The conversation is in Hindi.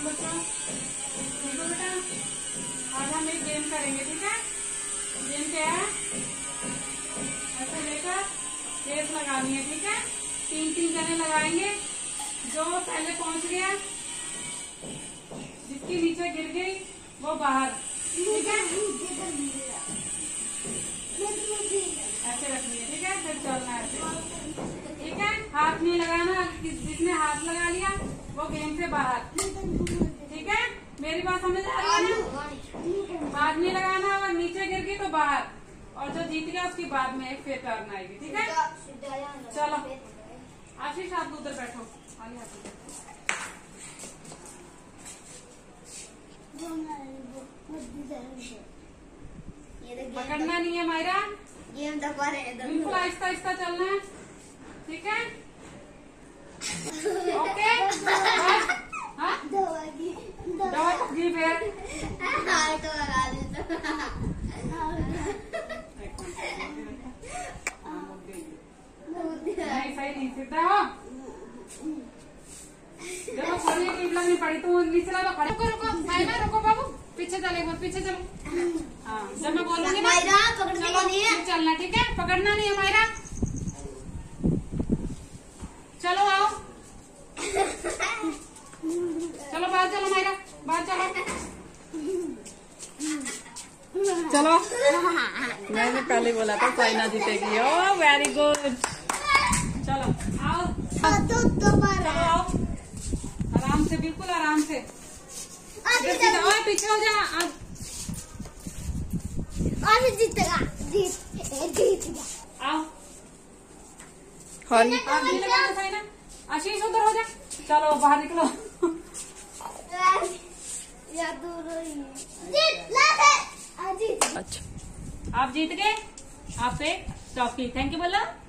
बच्चों, देखो बेटा, आज हम एक गेम करेंगे, ठीक है। गेम क्या है, ऐसे लेकर रेस लगानी है, ठीक है। 3-3 जने लगाएंगे। जो पहले पहुंच गया, जिसकी नीचे गिर गई वो बाहर, ठीक है। ऐसे रखनी है, ठीक है। फिर चलना है ऐसे, ठीक है। हाथ नहीं लगाना, जिसने हाथ लगा लिया वो गेम से बाहर, ठीक है। मेरी बात समझ आ रही है ना। हाथ नहीं लगाना, और नीचे गिर गई तो बाहर, और जो जीत गया उसकी बाद में एक फिर टर्न आएगी, ठीक है। चलो आशीष, आप उधर बैठो, खाली हाथ उधर। पकड़ना नहीं है मायरा, बिल्कुल आहिस्ता आहिस्ता चलना है, ठीक है। ओके, हाँ दवा तो दी फिर नहीं, सही नहीं, सीधा हो। जब खोलिए टीबला में पड़ी तो नीचे ला, खड़े रुको रुको मायरा, रुको बाबू, पीछे चले, पीछे चलो। हाँ, जब मैं बोलूंगी ना चलो चलना, ठीक है। पकड़ना नहीं है मायरा, चलो आओ, चलो बाहर चलो मायरा, बाहर चलो, चलो। मैंने पहले बोला था साइना जीतेगी। ओ वेरी गुड, चलो आओ, चलो आओ, आराम से, बिल्कुल आराम से। पीछे हो जा, जीतेगा, जीत आओ। आशीष उधर हो जा, चलो बाहर निकलो। अच्छा, आप जीत गए, आपसे टॉफी। थैंक यू बोलो।